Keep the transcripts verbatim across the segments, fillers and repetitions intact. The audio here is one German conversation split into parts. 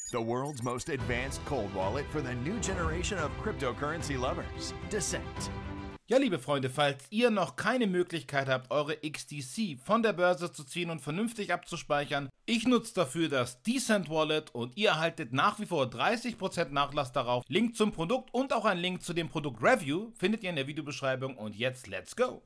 the world's most advanced cold wallet for the new generation of cryptocurrency lovers, Descent. Ja, liebe Freunde, falls ihr noch keine Möglichkeit habt, eure X T C von der Börse zu ziehen und vernünftig abzuspeichern, ich nutze dafür das Descent Wallet und ihr erhaltet nach wie vor dreißig Prozent Nachlass darauf. Link zum Produkt und auch ein Link zu dem Produkt Review findet ihr in der Videobeschreibung und jetzt let's go!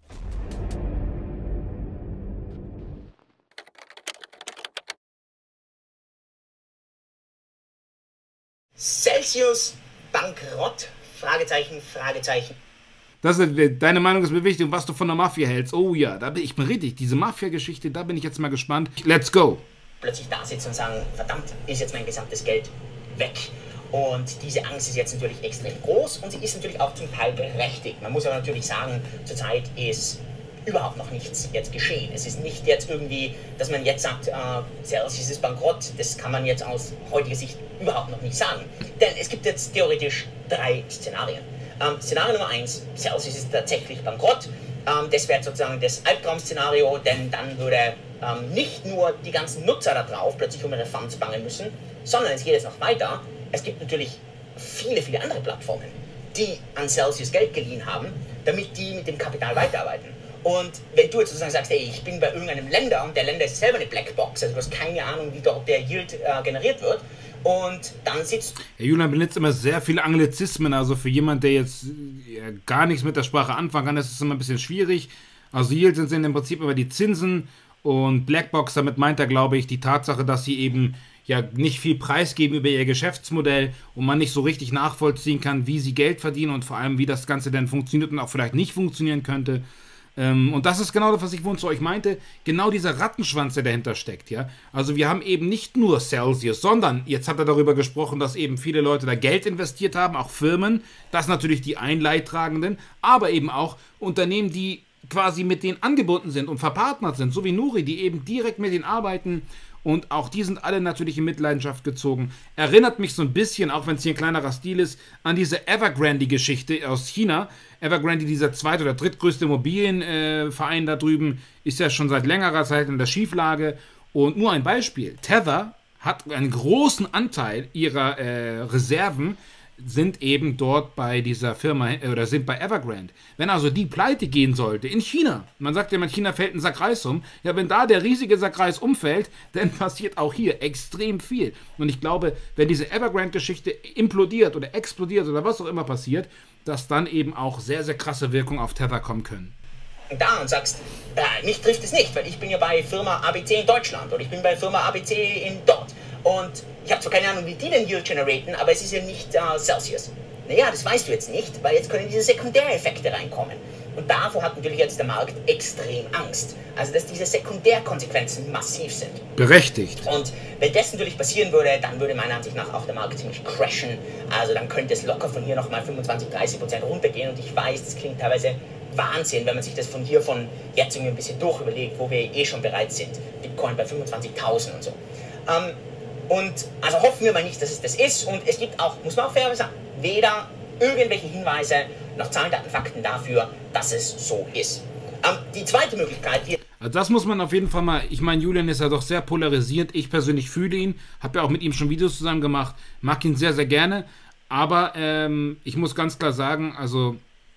Celsius bankrott? Fragezeichen, Fragezeichen. Das ist, deine Meinung ist mir wichtig und was du von der Mafia hältst. Oh ja, da bin ich bin richtig. Diese Mafia-Geschichte, da bin ich jetzt mal gespannt. Let's go! Plötzlich da sitzen und sagen, verdammt, ist jetzt mein gesamtes Geld weg. Und diese Angst ist jetzt natürlich extrem groß und sie ist natürlich auch zum Teil berechtigt. Man muss aber natürlich sagen, zurzeit ist überhaupt noch nichts jetzt geschehen. Es ist nicht jetzt irgendwie, dass man jetzt sagt, äh, Celsius ist bankrott. Das kann man jetzt aus heutiger Sicht überhaupt noch nicht sagen. Denn es gibt jetzt theoretisch drei Szenarien. Ähm, Szenario Nummer eins, Celsius ist tatsächlich bankrott. Ähm, das wäre sozusagen das Albtraum-Szenario, denn dann würde ähm, nicht nur die ganzen Nutzer da drauf plötzlich um ihre Funds bangen müssen, sondern es geht jetzt noch weiter. Es gibt natürlich viele, viele andere Plattformen, die an Celsius Geld geliehen haben, damit die mit dem Kapital weiterarbeiten. Und wenn du jetzt sozusagen sagst, ey, ich bin bei irgendeinem Länder und der Länder ist selber eine Blackbox, also du hast keine Ahnung, wie dort der Yield äh, generiert wird, und dann sitzt... Herr Julian benutzt immer sehr viele Anglizismen, also für jemanden, der jetzt ja, gar nichts mit der Sprache anfangen kann, ist es immer ein bisschen schwierig. Also Yield sind im Prinzip immer die Zinsen und Blackbox, damit meint er, glaube ich, die Tatsache, dass sie eben ja nicht viel preisgeben über ihr Geschäftsmodell und man nicht so richtig nachvollziehen kann, wie sie Geld verdienen und vor allem, wie das Ganze denn funktioniert und auch vielleicht nicht funktionieren könnte. Und das ist genau das, was ich vorhin zu euch meinte, genau dieser Rattenschwanz, der dahinter steckt, ja. Also wir haben eben nicht nur Celsius, sondern, jetzt hat er darüber gesprochen, dass eben viele Leute da Geld investiert haben, auch Firmen, das natürlich die Einleittragenden, aber eben auch Unternehmen, die quasi mit denen angebunden sind und verpartnert sind, so wie Nuri, die eben direkt mit denen arbeiten. Und auch die sind alle natürlich in Mitleidenschaft gezogen. Erinnert mich so ein bisschen, auch wenn es hier ein kleinerer Stil ist, an diese Evergrande-Geschichte aus China. Evergrande, dieser zweit- oder drittgrößte Immobilienverein äh, da drüben, ist ja schon seit längerer Zeit in der Schieflage. Und nur ein Beispiel. Tether hat einen großen Anteil ihrer äh, Reserven sind eben dort bei dieser Firma oder sind bei Evergrande. Wenn also die pleite gehen sollte in China, man sagt ja, in China fällt ein Sack Reis um, ja, wenn da der riesige Sack Reis umfällt, dann passiert auch hier extrem viel. Und ich glaube, wenn diese Evergrande-Geschichte implodiert oder explodiert oder was auch immer passiert, dass dann eben auch sehr, sehr krasse Wirkungen auf Tether kommen können. Da und sagst, äh, mich trifft es nicht, weil ich bin ja bei Firma A B C in Deutschland oder ich bin bei Firma A B C in dort. Und ich habe zwar keine Ahnung, wie die den Yield generieren, aber es ist ja nicht äh, Celsius. Naja, das weißt du jetzt nicht, weil jetzt können diese Sekundäreffekte reinkommen. Und davor hat natürlich jetzt der Markt extrem Angst. Also, dass diese Sekundärkonsequenzen massiv sind. Berechtigt. Und wenn das natürlich passieren würde, dann würde meiner Ansicht nach auch der Markt ziemlich crashen. Also, dann könnte es locker von hier nochmal fünfundzwanzig, dreißig Prozent runtergehen. Und ich weiß, das klingt teilweise Wahnsinn, wenn man sich das von hier von jetzt irgendwie ein bisschen durch überlegt, wo wir eh schon bereit sind. Bitcoin bei fünfundzwanzigtausend und so. Ähm, Und also hoffen wir mal nicht, dass es das ist. Und es gibt auch, muss man auch fair sagen, weder irgendwelche Hinweise noch Zahlen, Daten, Fakten dafür, dass es so ist. Ähm, die zweite Möglichkeit... Die also das muss man auf jeden Fall mal... Ich meine, Julian ist ja doch sehr polarisiert. Ich persönlich fühle ihn. Habe ja auch mit ihm schon Videos zusammen gemacht. Mag ihn sehr, sehr gerne. Aber ähm, ich muss ganz klar sagen, also...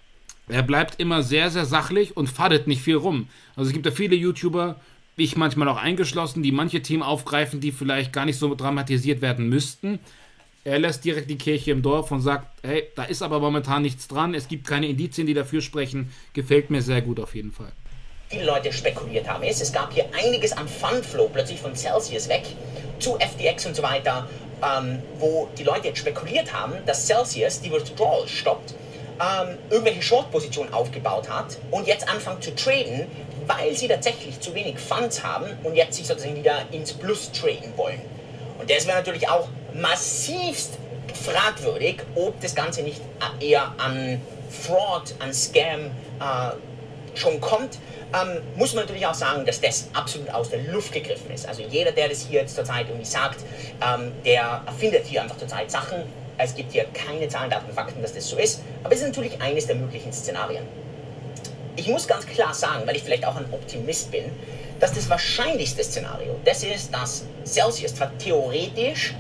Er bleibt immer sehr, sehr sachlich und faddet nicht viel rum. Also es gibt ja viele YouTuber... ich manchmal auch eingeschlossen, die manche Themen aufgreifen, die vielleicht gar nicht so dramatisiert werden müssten. Er lässt direkt die Kirche im Dorf und sagt, hey, da ist aber momentan nichts dran, es gibt keine Indizien, die dafür sprechen. Gefällt mir sehr gut auf jeden Fall. Viele Leute spekuliert haben, ist, es gab hier einiges an Fundflow plötzlich von Celsius weg zu F T X und so weiter, ähm, wo die Leute jetzt spekuliert haben, dass Celsius die Withdrawal stoppt, ähm, irgendwelche Short-Positionen aufgebaut hat und jetzt anfangen zu traden, weil sie tatsächlich zu wenig Funds haben und jetzt sich sozusagen wieder ins Plus traden wollen. Und das wäre natürlich auch massivst fragwürdig, ob das Ganze nicht eher an Fraud, an Scam äh, schon kommt. Ähm, muss man natürlich auch sagen, dass das absolut aus der Luft gegriffen ist. Also jeder, der das hier jetzt zurzeit irgendwie sagt, ähm, der erfindet hier einfach zurzeit Sachen. Es gibt hier keine Zahlen, Daten, Fakten, dass das so ist. Aber es ist natürlich eines der möglichen Szenarien. Ich muss ganz klar sagen, weil ich vielleicht auch ein Optimist bin, dass das wahrscheinlichste Szenario, das ist, dass Celsius zwar theoretisch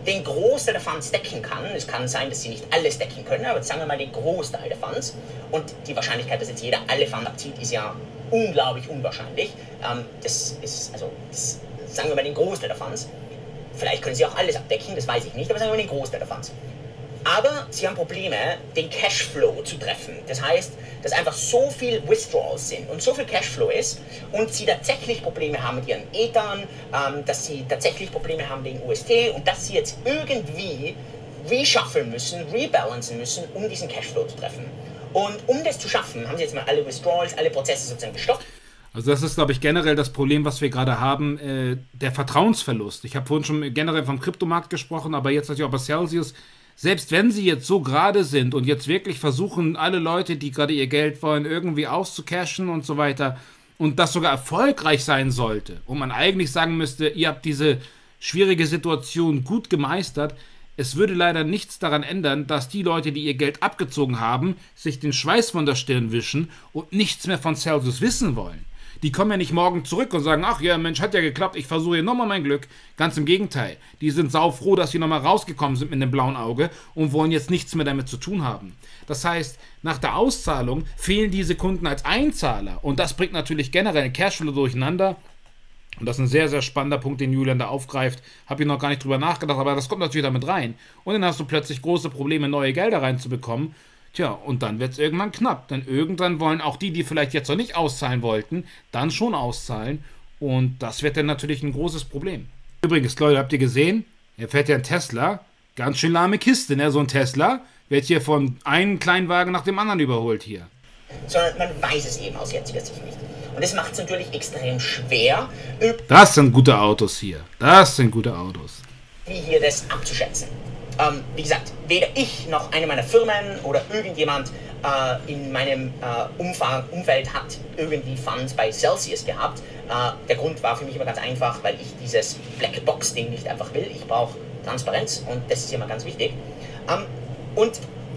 den Großteil der Funds decken kann. Es kann sein, dass sie nicht alles decken können, aber sagen wir mal den Großteil der Funds. Und die Wahrscheinlichkeit, dass jetzt jeder alle Funds abzieht, ist ja unglaublich unwahrscheinlich. Ähm, das ist, also, das, sagen wir mal den Großteil der Funds. Vielleicht können sie auch alles abdecken, das weiß ich nicht, aber sagen wir mal den Großteil der Funds. Aber sie haben Probleme, den Cashflow zu treffen. Das heißt, dass einfach so viel Withdrawals sind und so viel Cashflow ist und sie tatsächlich Probleme haben mit ihren Ethern, ähm, dass sie tatsächlich Probleme haben wegen U S T und dass sie jetzt irgendwie reshuffle müssen, rebalancen müssen, um diesen Cashflow zu treffen. Und um das zu schaffen, haben sie jetzt mal alle Withdrawals, alle Prozesse sozusagen gestoppt. Also das ist, glaube ich, generell das Problem, was wir gerade haben, äh, der Vertrauensverlust. Ich habe vorhin schon generell vom Kryptomarkt gesprochen, aber jetzt natürlich auch bei Celsius. Selbst wenn sie jetzt so gerade sind und jetzt wirklich versuchen, alle Leute, die gerade ihr Geld wollen, irgendwie auszucashen und so weiter und das sogar erfolgreich sein sollte und man eigentlich sagen müsste, ihr habt diese schwierige Situation gut gemeistert, es würde leider nichts daran ändern, dass die Leute, die ihr Geld abgezogen haben, sich den Schweiß von der Stirn wischen und nichts mehr von Celsius wissen wollen. Die kommen ja nicht morgen zurück und sagen, ach ja, Mensch, hat ja geklappt, ich versuche hier nochmal mein Glück. Ganz im Gegenteil. Die sind saufroh, dass sie nochmal rausgekommen sind mit einem blauen Auge und wollen jetzt nichts mehr damit zu tun haben. Das heißt, nach der Auszahlung fehlen diese Kunden als Einzahler. Und das bringt natürlich generell Cashflow durcheinander. Und das ist ein sehr, sehr spannender Punkt, den Julian da aufgreift. Habe ich noch gar nicht drüber nachgedacht, aber das kommt natürlich damit rein. Und dann hast du plötzlich große Probleme, neue Gelder reinzubekommen. Tja, und dann wird es irgendwann knapp, denn irgendwann wollen auch die, die vielleicht jetzt noch nicht auszahlen wollten, dann schon auszahlen und das wird dann natürlich ein großes Problem. Übrigens, Leute, habt ihr gesehen? Er fährt ja ein Tesla, ganz schön lahme Kiste, ne? So ein Tesla wird hier von einem Kleinwagen nach dem anderen überholt hier. Sondern man weiß es eben aus jetziger Sicht nicht. Und das macht es natürlich extrem schwer. Das sind gute Autos hier, das sind gute Autos. Wie hier das abzuschätzen. Ähm, wie gesagt, weder ich noch eine meiner Firmen oder irgendjemand äh, in meinem äh, Umfang, Umfeld hat irgendwie Funds bei Celsius gehabt. Äh, der Grund war für mich immer ganz einfach, weil ich dieses Blackbox-Ding nicht einfach will. Ich brauche Transparenz und das ist immer ganz wichtig. Ähm, und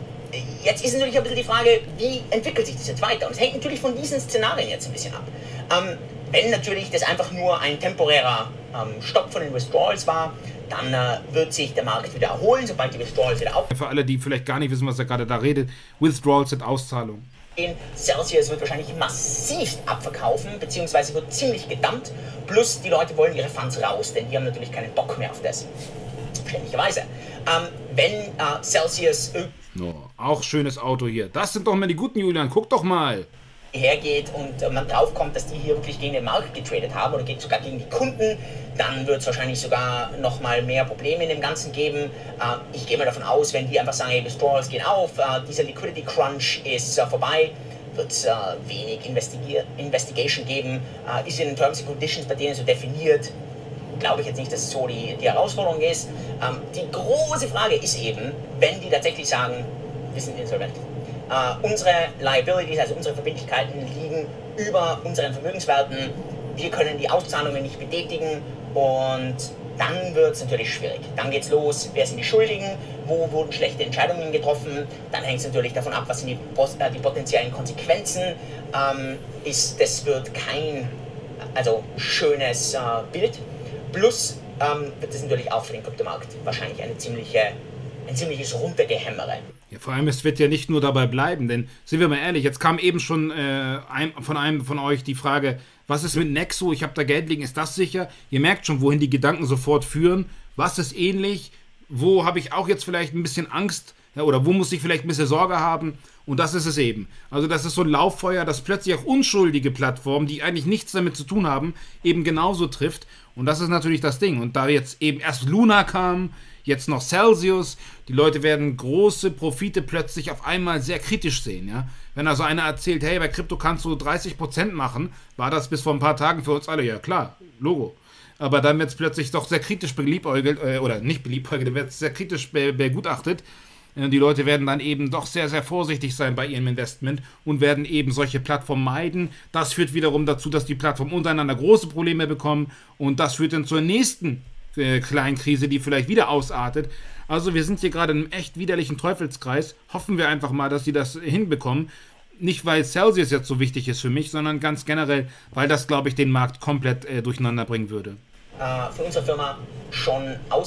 jetzt ist natürlich ein bisschen die Frage, wie entwickelt sich das jetzt weiter? Und es hängt natürlich von diesen Szenarien jetzt ein bisschen ab. Ähm, wenn natürlich das einfach nur ein temporärer ähm, Stopp von den Withdrawals war, dann äh, wird sich der Markt wieder erholen, sobald die Withdrawals wieder auf. Für alle, die vielleicht gar nicht wissen, was er gerade da redet, Withdrawals sind Auszahlungen. Celsius wird wahrscheinlich massiv abverkaufen, beziehungsweise wird ziemlich gedumpt. Plus die Leute wollen ihre Funds raus, denn die haben natürlich keinen Bock mehr auf das. Verständlicherweise. Ähm, wenn äh, Celsius... No, auch schönes Auto hier. Das sind doch mal die guten, Julian. Guck doch mal. hergeht und äh, man draufkommt, dass die hier wirklich gegen den Markt getradet haben oder sogar gegen die Kunden, dann wird es wahrscheinlich sogar nochmal mehr Probleme in dem Ganzen geben. Äh, ich gehe mal davon aus, wenn die einfach sagen, hey, Withdrawals gehen auf, äh, dieser Liquidity Crunch ist äh, vorbei, wird es äh, wenig Investigation geben. Äh, ist in den Terms and Conditions bei denen so definiert, glaube ich jetzt nicht, dass es so die, die Herausforderung ist. Ähm, die große Frage ist eben, wenn die tatsächlich sagen, wir sind insolvent. Uh, unsere Liabilities, also unsere Verbindlichkeiten, liegen über unseren Vermögenswerten. Wir können die Auszahlungen nicht betätigen und dann wird es natürlich schwierig. Dann geht es los, wer sind die Schuldigen, wo wurden schlechte Entscheidungen getroffen. Dann hängt es natürlich davon ab, was sind die, äh, die potenziellen Konsequenzen. Ähm, ist, das wird kein also schönes äh, Bild. Plus ähm, wird es natürlich auch für den Kryptomarkt wahrscheinlich eine ziemliche, ein ziemliches Runtergehämmere. Ja, vor allem, es wird ja nicht nur dabei bleiben, denn, sind wir mal ehrlich, jetzt kam eben schon äh, ein, von einem von euch die Frage, was ist mit Nexo, ich habe da Geld liegen, ist das sicher? Ihr merkt schon, wohin die Gedanken sofort führen, was ist ähnlich, wo habe ich auch jetzt vielleicht ein bisschen Angst, ja, oder wo muss ich vielleicht ein bisschen Sorge haben, und das ist es eben. Also das ist so ein Lauffeuer, das plötzlich auch unschuldige Plattformen, die eigentlich nichts damit zu tun haben, eben genauso trifft, und das ist natürlich das Ding. Und da jetzt eben erst Luna kam, jetzt noch Celsius, die Leute werden große Profite plötzlich auf einmal sehr kritisch sehen, ja. Wenn also einer erzählt, hey, bei Krypto kannst du dreißig Prozent machen, war das bis vor ein paar Tagen für uns alle, ja klar, Logo. Aber dann wird es plötzlich doch sehr kritisch beliebäugelt, äh, oder nicht beliebäugelt, wird es sehr kritisch be begutachtet. Äh, die Leute werden dann eben doch sehr, sehr vorsichtig sein bei ihrem Investment und werden eben solche Plattformen meiden. Das führt wiederum dazu, dass die Plattformen untereinander große Probleme bekommen, und das führt dann zur nächsten kleinen Krise, die vielleicht wieder ausartet. Also wir sind hier gerade in einem echt widerlichen Teufelskreis. Hoffen wir einfach mal, dass sie das hinbekommen. Nicht, weil Celsius jetzt so wichtig ist für mich, sondern ganz generell, weil das, glaube ich, den Markt komplett äh, durcheinander bringen würde. Äh, für unsere Firma schon aus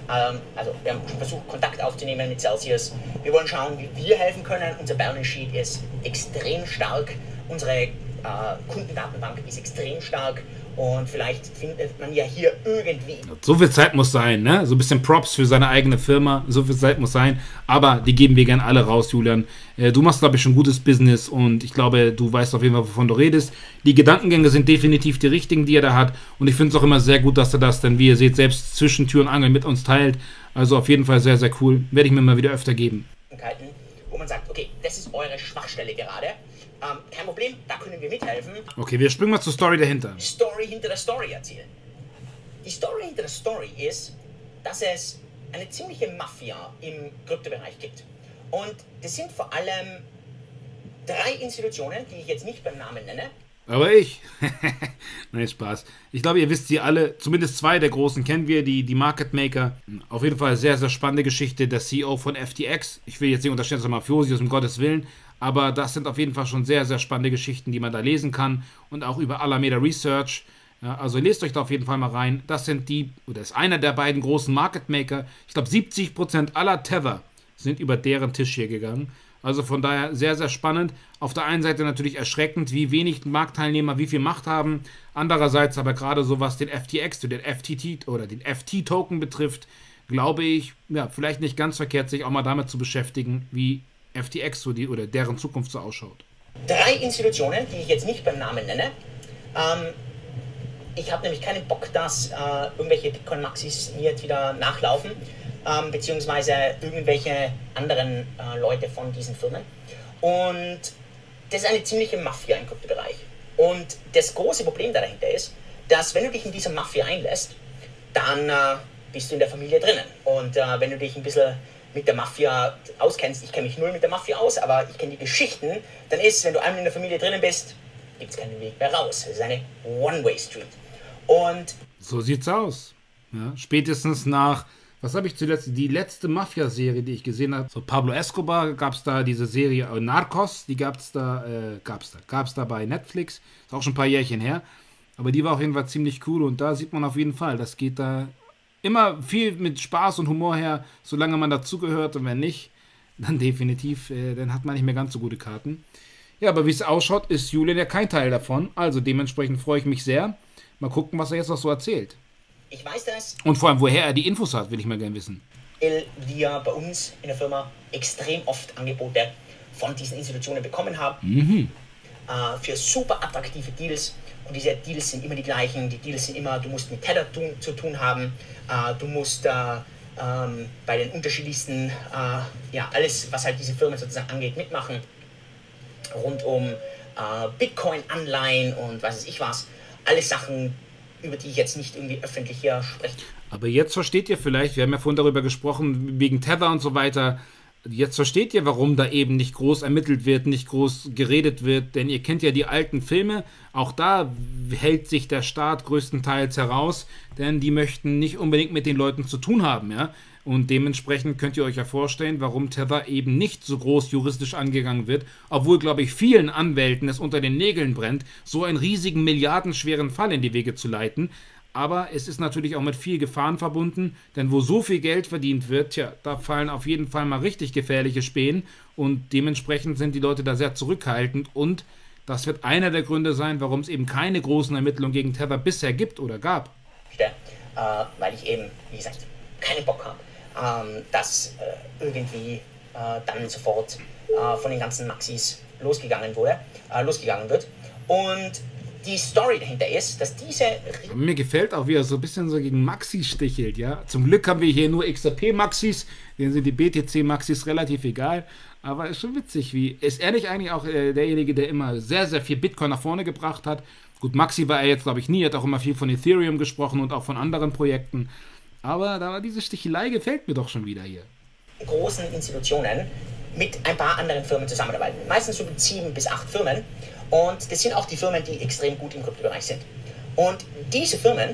Ähm, also wir haben schon versucht, Kontakt aufzunehmen mit Celsius. Wir wollen schauen, wie wir helfen können. Unser Balance Sheet ist extrem stark. Unsere äh, Kundendatenbank ist extrem stark. Und vielleicht findet man ja hier irgendwie... So viel Zeit muss sein, ne? So ein bisschen Props für seine eigene Firma. So viel Zeit muss sein. Aber die geben wir gerne alle raus, Julian. Äh, du machst, glaube ich, schon gutes Business. Und ich glaube, du weißt auf jeden Fall, wovon du redest. Die Gedankengänge sind definitiv die richtigen, die er da hat. Und ich finde es auch immer sehr gut, dass er das dann, wie ihr seht, selbst zwischen Tür und Angel mit uns teilt. Also auf jeden Fall sehr, sehr cool. Werde ich mir mal wieder öfter geben. Wo man sagt, okay, das ist eure Schwachstelle gerade. Ähm, kein Problem, da können wir mithelfen. Okay, wir springen mal zur Story dahinter. Die Story hinter der Story erzählen. Die Story hinter der Story ist, dass es eine ziemliche Mafia im Kryptobereich gibt. Und das sind vor allem drei Institutionen, die ich jetzt nicht beim Namen nenne. Aber ich. Nein, Spaß. Ich glaube, ihr wisst sie alle, zumindest zwei der großen kennen wir, die, die Market Maker. Auf jeden Fall sehr, sehr spannende Geschichte. Der C E O von F T X. Ich will jetzt nicht unterstellen, dass er Mafiosi ist, um Gottes Willen. Aber das sind auf jeden Fall schon sehr, sehr spannende Geschichten, die man da lesen kann. Und auch über Alameda Research. Ja, also lest euch da auf jeden Fall mal rein. Das sind die, oder ist einer der beiden großen Market Maker. Ich glaube, siebzig Prozent aller Tether sind über deren Tisch hier gegangen. Also von daher sehr, sehr spannend. Auf der einen Seite natürlich erschreckend, wie wenig Marktteilnehmer wie viel Macht haben. Andererseits aber gerade so, was den F T X, den F T T oder den F T-Token betrifft, glaube ich, ja, vielleicht nicht ganz verkehrt, sich auch mal damit zu beschäftigen, wie F T X so die, oder deren Zukunft so ausschaut. Drei Institutionen, die ich jetzt nicht beim Namen nenne. Ähm, ich habe nämlich keinen Bock, dass äh, irgendwelche Bitcoin-Maxis mir jetzt wieder nachlaufen. Ähm, beziehungsweise irgendwelche anderen äh, Leute von diesen Firmen. Und das ist eine ziemliche Mafia im Kryptobereich. Und das große Problem dahinter ist, dass wenn du dich in diese Mafia einlässt, dann äh, bist du in der Familie drinnen. Und äh, wenn du dich ein bisschen mit der Mafia auskennst, ich kenne mich null mit der Mafia aus, aber ich kenne die Geschichten, dann ist, wenn du einmal in der Familie drinnen bist, gibt es keinen Weg mehr raus. Es ist eine One-Way-Street. Und so sieht's aus. Ja, spätestens nach... Was habe ich zuletzt? Die letzte Mafia-Serie, die ich gesehen habe. So Pablo Escobar gab es da diese Serie äh, Narcos, die gab es da, äh, gab's da, gab's da bei Netflix. Ist auch schon ein paar Jährchen her. Aber die war auf jeden Fall ziemlich cool und da sieht man auf jeden Fall, das geht da immer viel mit Spaß und Humor her, solange man dazugehört und wenn nicht, dann definitiv, äh, dann hat man nicht mehr ganz so gute Karten. Ja, aber wie es ausschaut, ist Julian ja kein Teil davon. Also dementsprechend freue ich mich sehr. Mal gucken, was er jetzt noch so erzählt. Ich weiß das. Und vor allem, woher er die Infos hat, will ich mal gerne wissen. Weil wir bei uns in der Firma extrem oft Angebote von diesen Institutionen bekommen haben. Mhm. Äh, für super attraktive Deals. Und diese Deals sind immer die gleichen. Die Deals sind immer, du musst mit Tether tun, zu tun haben. Äh, du musst äh, ähm, bei den unterschiedlichsten, äh, ja, alles, was halt diese Firmen sozusagen angeht, mitmachen. Rund um äh, Bitcoin-Anleihen und was weiß ich was. Alles Sachen, über die ich jetzt nicht irgendwie öffentlich hier spreche. Aber jetzt versteht ihr vielleicht, wir haben ja vorhin darüber gesprochen, wegen Tether und so weiter, jetzt versteht ihr, warum da eben nicht groß ermittelt wird, nicht groß geredet wird, denn ihr kennt ja die alten Filme, auch da hält sich der Staat größtenteils heraus, denn die möchten nicht unbedingt mit den Leuten zu tun haben, ja, und dementsprechend könnt ihr euch ja vorstellen, warum Tether eben nicht so groß juristisch angegangen wird, obwohl, glaube ich, vielen Anwälten es unter den Nägeln brennt, so einen riesigen, milliardenschweren Fall in die Wege zu leiten. Aber es ist natürlich auch mit viel Gefahren verbunden, denn wo so viel Geld verdient wird, tja, da fallen auf jeden Fall mal richtig gefährliche Spähen und dementsprechend sind die Leute da sehr zurückhaltend und das wird einer der Gründe sein, warum es eben keine großen Ermittlungen gegen Tether bisher gibt oder gab. Äh, weil ich eben, wie gesagt, keinen Bock habe. Ähm, dass äh, irgendwie äh, dann sofort äh, von den ganzen Maxis losgegangen wurde, äh, losgegangen wird. Und die Story dahinter ist, dass diese... Mir gefällt auch, wie er so ein bisschen so gegen Maxis stichelt, ja. Zum Glück haben wir hier nur X R P-Maxis, denen sind die B T C-Maxis relativ egal. Aber ist schon witzig, wie... Ist er nicht eigentlich auch äh, derjenige, der immer sehr, sehr viel Bitcoin nach vorne gebracht hat? Gut, Maxi war er jetzt, glaube ich, nie, hat auch immer viel von Ethereum gesprochen und auch von anderen Projekten. Aber da diese Stichelei gefällt mir doch schon wieder hier. Großen Institutionen mit ein paar anderen Firmen zusammenarbeiten. Meistens so mit sieben bis acht Firmen. Und das sind auch die Firmen, die extrem gut im Kryptobereich sind. Und diese Firmen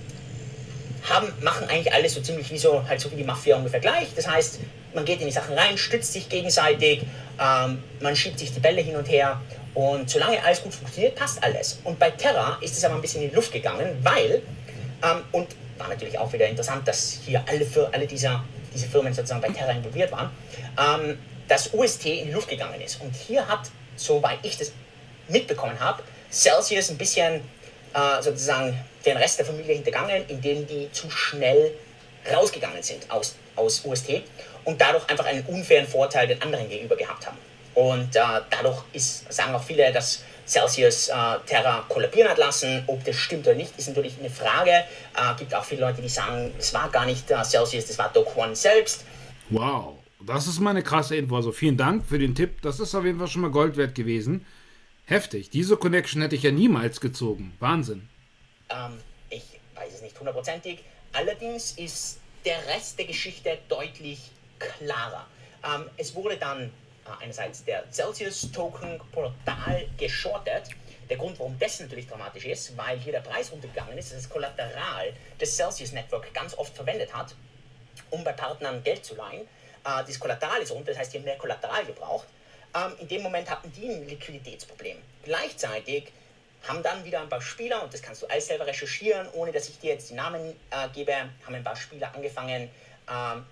haben, machen eigentlich alles so ziemlich wie so, halt so wie die Mafia ungefähr gleich. Das heißt, man geht in die Sachen rein, stützt sich gegenseitig, ähm, man schiebt sich die Bälle hin und her. Und solange alles gut funktioniert, passt alles. Und bei Terra ist es aber ein bisschen in die Luft gegangen, weil, ähm, und war natürlich auch wieder interessant, dass hier alle, für alle dieser, diese Firmen sozusagen bei Terra involviert waren, ähm, dass U S T in die Luft gegangen ist. Und hier hat, soweit ich das mitbekommen habe, Celsius ein bisschen äh, sozusagen den Rest der Familie hintergangen, indem die zu schnell rausgegangen sind aus, aus U S T und dadurch einfach einen unfairen Vorteil den anderen gegenüber gehabt haben. Und äh, dadurch ist, sagen auch viele, dass Celsius äh, Terra kollabieren hat lassen. Ob das stimmt oder nicht, ist natürlich eine Frage. Äh, gibt auch viele Leute, die sagen, es war gar nicht äh, Celsius, das war Do Kwon selbst. Wow, das ist mal eine krasse Info. Also vielen Dank für den Tipp. Das ist auf jeden Fall schon mal Gold wert gewesen. Heftig. Diese Connection hätte ich ja niemals gezogen. Wahnsinn. Ähm, ich weiß es nicht hundertprozentig. Allerdings ist der Rest der Geschichte deutlich klarer. Ähm, es wurde dann einerseits der Celsius-Token brutal geschortet. Der Grund, warum das natürlich dramatisch ist, weil hier der Preis runtergegangen ist, dass das Kollateral des Celsius-Network ganz oft verwendet hat, um bei Partnern Geld zu leihen. Äh, das Kollateral ist runter, das heißt, die haben mehr Kollateral gebraucht. Ähm, in dem Moment hatten die ein Liquiditätsproblem. Gleichzeitig haben dann wieder ein paar Spieler, und das kannst du alles selber recherchieren, ohne dass ich dir jetzt die Namen äh, gebe, haben ein paar Spieler angefangen, ähm,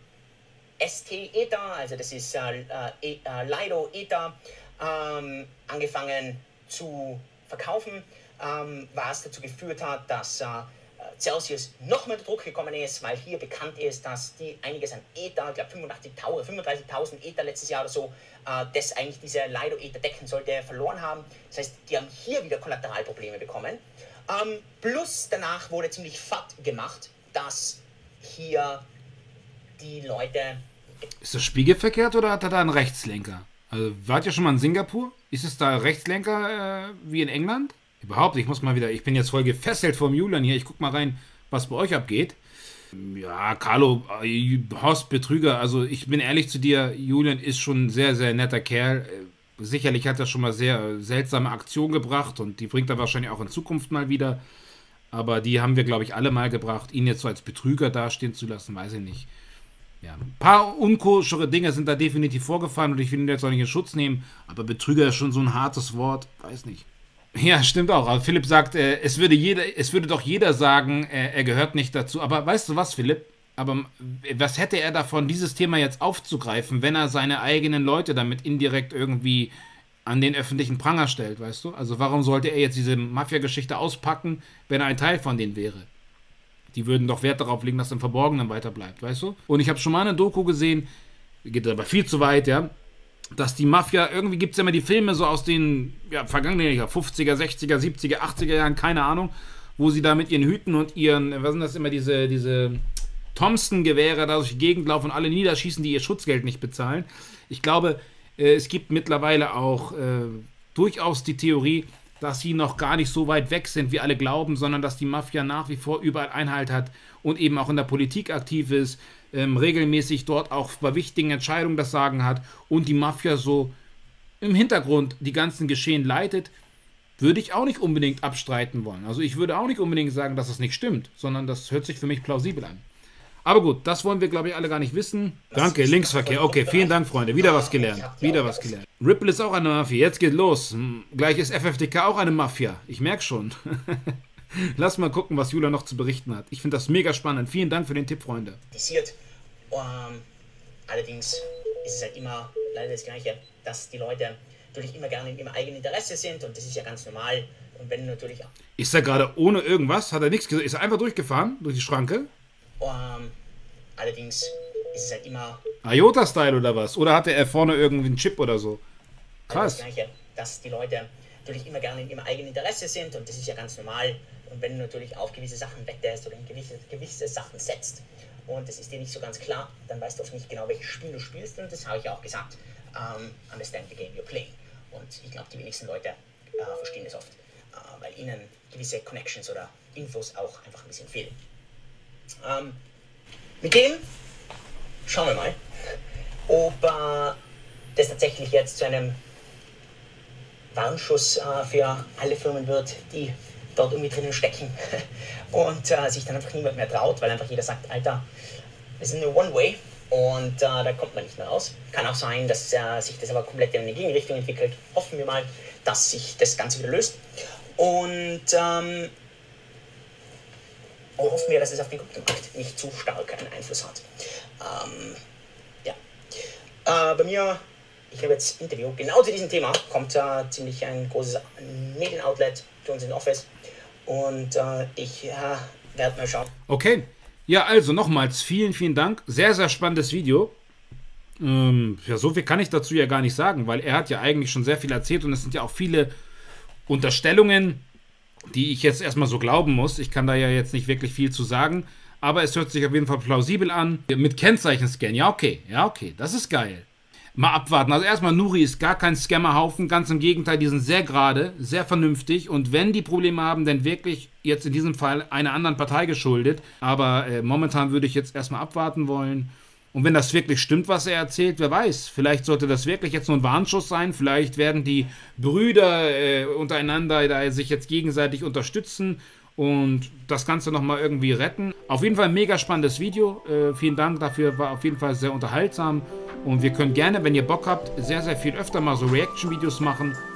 S T Ether, also das ist äh, äh, Lido Ether, ähm, angefangen zu verkaufen, ähm, was dazu geführt hat, dass äh, Celsius noch mehr unter Druck gekommen ist, weil hier bekannt ist, dass die einiges an Ether, ich glaube fünfundachtzigtausend, fünfunddreißigtausend Ether letztes Jahr oder so, äh, das eigentlich diese Lido Ether decken sollte, verloren haben. Das heißt, die haben hier wieder Kollateralprobleme bekommen. Ähm, plus danach wurde ziemlich fett gemacht, dass hier die Leute... Ist das spiegelverkehrt oder hat er da einen Rechtslenker? Also, wart ihr schon mal in Singapur? Ist es da Rechtslenker äh, wie in England? Überhaupt, ich muss mal wieder, ich bin jetzt voll gefesselt vom Julian hier. Ich guck mal rein, was bei euch abgeht. Ja, Carlo, äh, Horst Betrüger, also ich bin ehrlich zu dir, Julian ist schon ein sehr, sehr netter Kerl. Sicherlich hat er schon mal sehr seltsame Aktionen gebracht und die bringt er wahrscheinlich auch in Zukunft mal wieder. Aber die haben wir, glaube ich, alle mal gebracht. Ihn jetzt so als Betrüger dastehen zu lassen, weiß ich nicht. Ja, ein paar unkoschere Dinge sind da definitiv vorgefallen und ich will ihn jetzt auch nicht in Schutz nehmen, aber Betrüger ist schon so ein hartes Wort, weiß nicht. Ja, stimmt auch. Aber Philipp sagt, äh, es, würde jeder, es würde doch jeder sagen, äh, er gehört nicht dazu. Aber weißt du was, Philipp? Aber was hätte er davon, dieses Thema jetzt aufzugreifen, wenn er seine eigenen Leute damit indirekt irgendwie an den öffentlichen Pranger stellt, weißt du? Also warum sollte er jetzt diese Mafia-Geschichte auspacken, wenn er ein Teil von denen wäre? Die würden doch Wert darauf legen, dass im Verborgenen weiter bleibt, weißt du? Und ich habe schon mal eine Doku gesehen, geht aber viel zu weit, ja, dass die Mafia, irgendwie gibt es ja immer die Filme so aus den ja, vergangenen Jahren, fünfziger, sechziger, siebziger, achtziger Jahren, keine Ahnung, wo sie da mit ihren Hüten und ihren, was sind das immer, diese, diese Thompson-Gewehre da durch die Gegend laufen und alle niederschießen, die ihr Schutzgeld nicht bezahlen. Ich glaube, äh, es gibt mittlerweile auch äh, durchaus die Theorie, dass sie noch gar nicht so weit weg sind, wie alle glauben, sondern dass die Mafia nach wie vor überall Einhalt hat und eben auch in der Politik aktiv ist, ähm, regelmäßig dort auch bei wichtigen Entscheidungen das Sagen hat und die Mafia so im Hintergrund die ganzen Geschehen leitet, würde ich auch nicht unbedingt abstreiten wollen. Also ich würde auch nicht unbedingt sagen, dass das nicht stimmt, sondern das hört sich für mich plausibel an. Aber gut, das wollen wir, glaube ich, alle gar nicht wissen. Danke, Linksverkehr. Okay, vielen Dank, Freunde. Wieder was gelernt. Wieder was gelernt. Ripple ist auch eine Mafia. Jetzt geht los. Gleich ist F F D K auch eine Mafia. Ich merke schon. Lass mal gucken, was Julia noch zu berichten hat. Ich finde das mega spannend. Vielen Dank für den Tipp, Freunde. Ähm, allerdings ist es halt immer leider das Gleiche, dass die Leute natürlich immer gerne in ihrem eigenen Interesse sind und das ist ja ganz normal. Und wenn natürlich auch... Ist er gerade ohne irgendwas? Hat er nichts gesagt? Ist er einfach durchgefahren? Durch die Schranke? Um, allerdings ist es halt immer... IOTA-Style oder was? Oder hatte er vorne irgendwie einen Chip oder so? Krass. Das Gleiche, dass die Leute natürlich immer gerne in ihrem eigenen Interesse sind und das ist ja ganz normal. Und wenn du natürlich auf gewisse Sachen wettest oder in gewisse, gewisse Sachen setzt und das ist dir nicht so ganz klar, dann weißt du oft nicht genau, welches Spiel du spielst und das habe ich auch gesagt. Um, understand the game you're playing. Und ich glaube, die wenigsten Leute uh, verstehen das oft, uh, weil ihnen gewisse Connections oder Infos auch einfach ein bisschen fehlen. Ähm, mit dem schauen wir mal, ob äh, das tatsächlich jetzt zu einem Warnschuss äh, für alle Firmen wird, die dort irgendwie drinnen stecken und äh, sich dann einfach niemand mehr traut, weil einfach jeder sagt, Alter, wir sind nur One-Way und äh, da kommt man nicht mehr raus. Kann auch sein, dass äh, sich das aber komplett in eine Gegenrichtung entwickelt. Hoffen wir mal, dass sich das Ganze wieder löst. Und ähm, hoffen wir, dass es auf den Kryptomarkt nicht zu stark einen Einfluss hat. Ähm, ja. Äh, bei mir, ich habe jetzt Interview, genau zu diesem Thema, kommt äh, ziemlich ein großes Medienoutlet zu uns in Office und äh, ich äh, werde mal schauen. Okay, ja, also nochmals vielen, vielen Dank. Sehr, sehr spannendes Video. Ähm, ja, so viel kann ich dazu ja gar nicht sagen, weil er hat ja eigentlich schon sehr viel erzählt und es sind ja auch viele Unterstellungen, die ich jetzt erstmal so glauben muss. Ich kann da ja jetzt nicht wirklich viel zu sagen, aber es hört sich auf jeden Fall plausibel an. Mit Kennzeichenscan, ja okay, ja okay, das ist geil. Mal abwarten. Also erstmal, Nuri ist gar kein Scammerhaufen, ganz im Gegenteil, die sind sehr gerade, sehr vernünftig und wenn die Probleme haben, dann wirklich jetzt in diesem Fall einer anderen Partei geschuldet. Aber äh, momentan würde ich jetzt erstmal abwarten wollen. Und wenn das wirklich stimmt, was er erzählt, wer weiß, vielleicht sollte das wirklich jetzt nur ein Warnschuss sein, vielleicht werden die Brüder äh, untereinander da sich jetzt gegenseitig unterstützen und das Ganze nochmal irgendwie retten. Auf jeden Fall ein mega spannendes Video, äh, vielen Dank dafür, war auf jeden Fall sehr unterhaltsam und wir können gerne, wenn ihr Bock habt, sehr, sehr viel öfter mal so Reaction-Videos machen.